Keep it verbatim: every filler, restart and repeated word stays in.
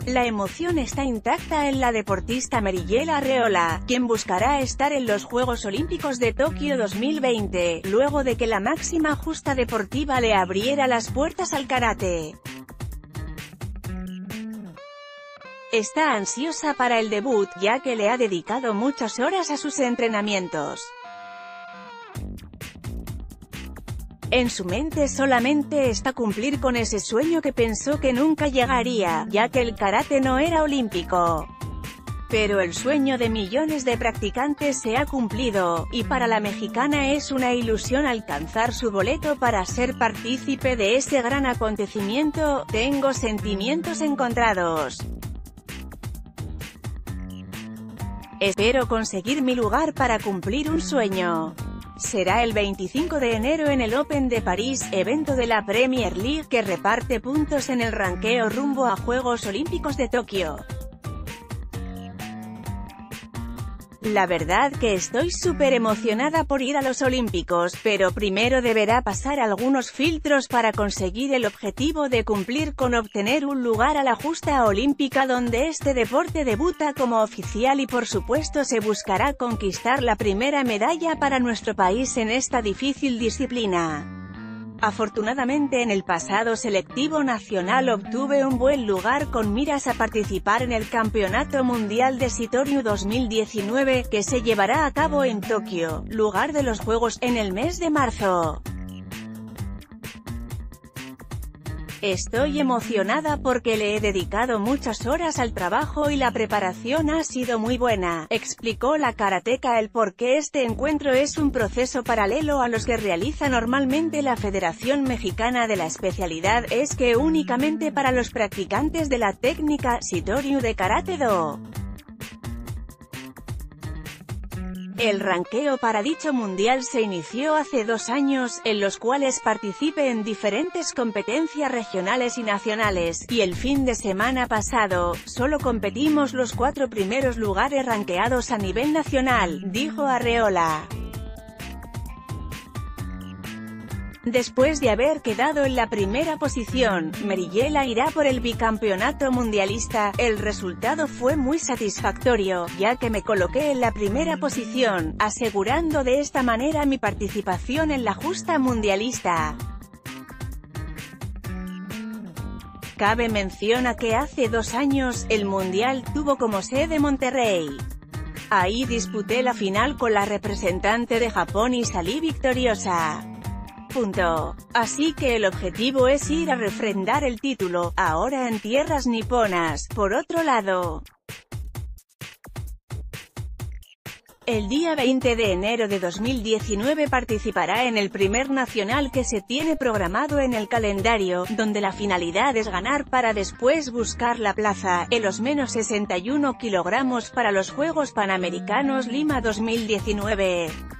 La emoción está intacta en la deportista Meryl Arreola, quien buscará estar en los Juegos Olímpicos de Tokio dos mil veinte, luego de que la máxima justa deportiva le abriera las puertas al karate. Está ansiosa para el debut, ya que le ha dedicado muchas horas a sus entrenamientos. En su mente solamente está cumplir con ese sueño que pensó que nunca llegaría, ya que el karate no era olímpico. Pero el sueño de millones de practicantes se ha cumplido, y para la mexicana es una ilusión alcanzar su boleto para ser partícipe de ese gran acontecimiento. Tengo sentimientos encontrados. Espero conseguir mi lugar para cumplir un sueño. Será el veinticinco de enero en el Open de París, evento de la Premier League que reparte puntos en el ranqueo rumbo a Juegos Olímpicos de Tokio. La verdad que estoy súper emocionada por ir a los Olímpicos, pero primero deberá pasar algunos filtros para conseguir el objetivo de cumplir con obtener un lugar a la justa olímpica donde este deporte debuta como oficial y por supuesto se buscará conquistar la primera medalla para nuestro país en esta difícil disciplina. Afortunadamente en el pasado selectivo nacional obtuve un buen lugar con miras a participar en el Campeonato Mundial de Sitoryu dos mil diecinueve, que se llevará a cabo en Tokio, lugar de los Juegos, en el mes de marzo. Estoy emocionada porque le he dedicado muchas horas al trabajo y la preparación ha sido muy buena, explicó la karateca. El por qué este encuentro es un proceso paralelo a los que realiza normalmente la Federación Mexicana de la especialidad es que únicamente para los practicantes de la técnica Sitoryu de Karate-Do. El ranqueo para dicho mundial se inició hace dos años, en los cuales participé en diferentes competencias regionales y nacionales, y el fin de semana pasado, solo competimos los cuatro primeros lugares ranqueados a nivel nacional, dijo Arreola. Después de haber quedado en la primera posición, Meryl irá por el bicampeonato mundialista. El resultado fue muy satisfactorio, ya que me coloqué en la primera posición, asegurando de esta manera mi participación en la justa mundialista. Cabe menciona que hace dos años, el mundial tuvo como sede Monterrey. Ahí disputé la final con la representante de Japón y salí victoriosa. Punto. Así que el objetivo es ir a refrendar el título, ahora en tierras niponas. Por otro lado, el día veinte de enero de dos mil diecinueve participará en el primer nacional que se tiene programado en el calendario, donde la finalidad es ganar para después buscar la plaza, en los menos sesenta y uno kilogramos para los Juegos Panamericanos Lima dos mil diecinueve.